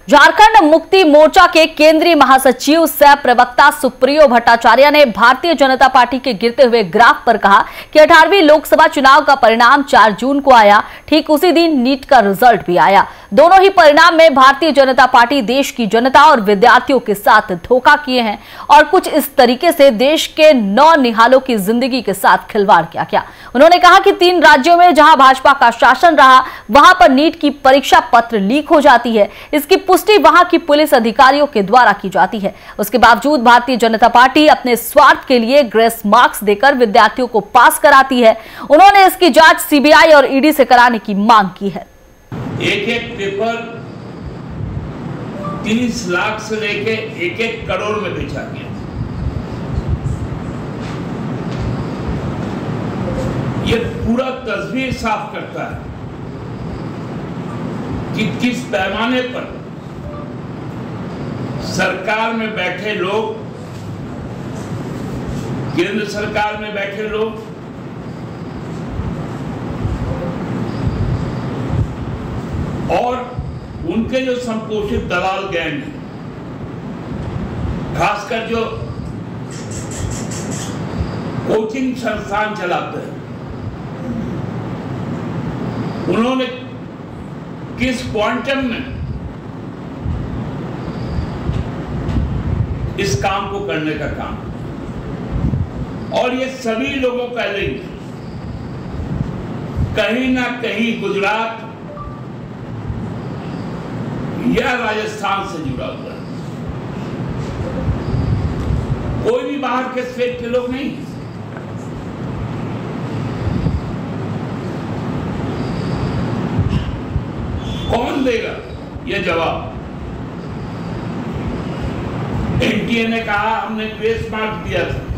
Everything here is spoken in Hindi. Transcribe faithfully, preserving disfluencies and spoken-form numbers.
झारखंड मुक्ति मोर्चा के केंद्रीय महासचिव सह प्रवक्ता सुप्रियो भट्टाचार्य ने भारतीय जनता पार्टी के गिरते हुए ग्राफ पर कहा कि अठारहवीं लोकसभा चुनाव का परिणाम चार जून को आया। ठीक उसी दिन नीट का रिजल्ट भी आया। दोनों ही परिणाम में भारतीय जनता पार्टी देश की जनता और विद्यार्थियों के साथ धोखा किए हैं और कुछ इस तरीके से देश के नौ निहालों की जिंदगी के साथ खिलवाड़ किया गया। उन्होंने कहा कि तीन राज्यों में जहां भाजपा का शासन रहा वहां पर नीट की परीक्षा पत्र लीक हो जाती है। इसकी पुष्टि वहां की पुलिस अधिकारियों के द्वारा की जाती है। उसके बावजूद भारतीय जनता पार्टी अपने स्वार्थ के लिए ग्रेस मार्क्स देकर विद्यार्थियों को पास कराती है। उन्होंने इसकी जांच सीबीआई और ईडी से कराने की मांग की है। एक एक पेपर तीस लाख से लेके एक एक करोड़ में बेचा गया। ये पूरा तस्वीर साफ करता है कि किस पैमाने पर सरकार में बैठे लोग, केंद्र सरकार में बैठे लोग और उनके जो संपोषित दलाल गैंग है, खासकर जो कोचिंग संस्थान चलाते हैं, उन्होंने किस क्वांटम में इस काम को करने का काम, और ये सभी लोगों का लिंक कहीं ना कहीं गुजरात या राजस्थान से जुड़ा हुआ है। कोई भी बाहर के स्टेट के लोग नहीं। कौन देगा यह जवाब? एनटीए ने कहा हमने ग्रेस मार्क दिया था,